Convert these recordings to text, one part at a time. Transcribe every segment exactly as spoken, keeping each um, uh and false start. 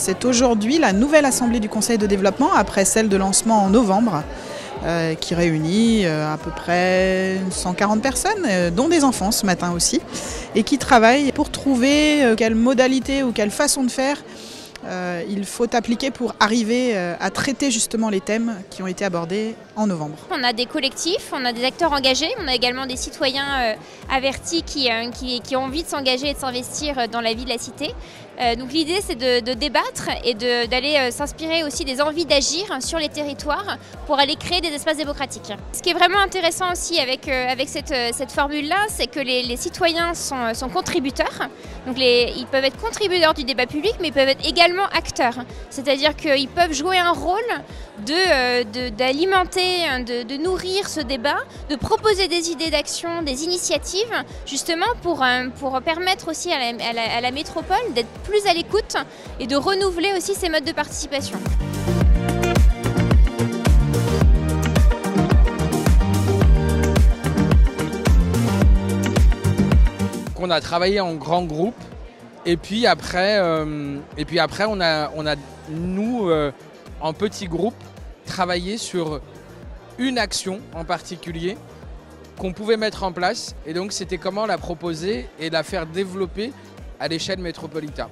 C'est aujourd'hui la nouvelle assemblée du Conseil de développement, après celle de lancement en novembre, euh, qui réunit euh, à peu près cent quarante personnes, euh, dont des enfants ce matin aussi, et qui travaillent pour trouver euh, quelle modalité ou quelle façon de faire Euh, il faut appliquer pour arriver euh, à traiter justement les thèmes qui ont été abordés en novembre. On a des collectifs, on a des acteurs engagés, on a également des citoyens euh, avertis qui, euh, qui, qui ont envie de s'engager et de s'investir dans la vie de la cité. Euh, donc l'idée c'est de, de débattre et d'aller euh, s'inspirer aussi des envies d'agir sur les territoires pour aller créer des espaces démocratiques. Ce qui est vraiment intéressant aussi avec, euh, avec cette, cette formule-là, c'est que les, les citoyens sont, sont contributeurs. Donc les, ils peuvent être contributeurs du débat public, mais ils peuvent être également acteurs. C'est-à-dire qu'ils peuvent jouer un rôle d'alimenter, de, de, de, de nourrir ce débat, de proposer des idées d'action, des initiatives, justement pour, pour permettre aussi à la, à la, à la métropole d'être plus à l'écoute et de renouveler aussi ses modes de participation. On a travaillé en grand groupe et puis après, euh, et puis après on a, on a nous, euh, en petit groupe, travaillé sur une action en particulier qu'on pouvait mettre en place, et donc c'était comment la proposer et la faire développer à l'échelle métropolitaine.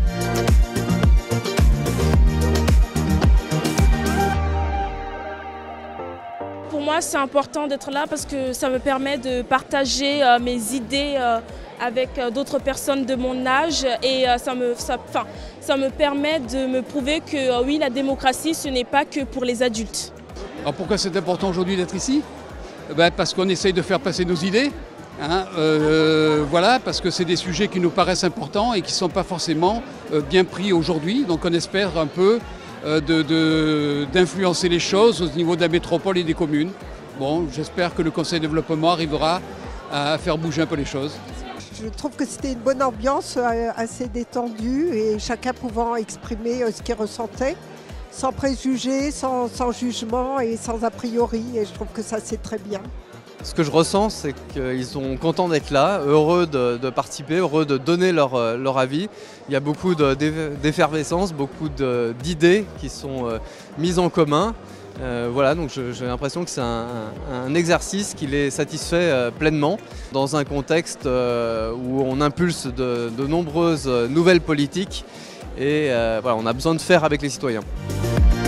Pour moi, c'est important d'être là parce que ça me permet de partager euh, mes idées euh, avec euh, d'autres personnes de mon âge, et euh, ça, me, ça, enfin, ça me permet de me prouver que euh, oui, la démocratie, ce n'est pas que pour les adultes. Alors pourquoi c'est important aujourd'hui d'être ici? Ben parce qu'on essaye de faire passer nos idées. Hein, euh, voilà, parce que c'est des sujets qui nous paraissent importants et qui ne sont pas forcément euh, bien pris aujourd'hui. Donc on espère un peu euh, d'influencer les choses au niveau de la métropole et des communes. Bon, j'espère que le Conseil de développement arrivera à faire bouger un peu les choses. Je trouve que c'était une bonne ambiance, assez détendue, et chacun pouvant exprimer ce qu'il ressentait, sans préjugés, sans, sans jugement et sans a priori, et je trouve que ça c'est très bien. Ce que je ressens, c'est qu'ils sont contents d'être là, heureux de, de participer, heureux de donner leur, leur avis. Il y a beaucoup d'effervescence, beaucoup d'idées qui sont mises en commun. Euh, voilà, donc j'ai l'impression que c'est un, un exercice qui les satisfait euh, pleinement dans un contexte euh, où on impulse de, de nombreuses nouvelles politiques, et euh, voilà, on a besoin de faire avec les citoyens.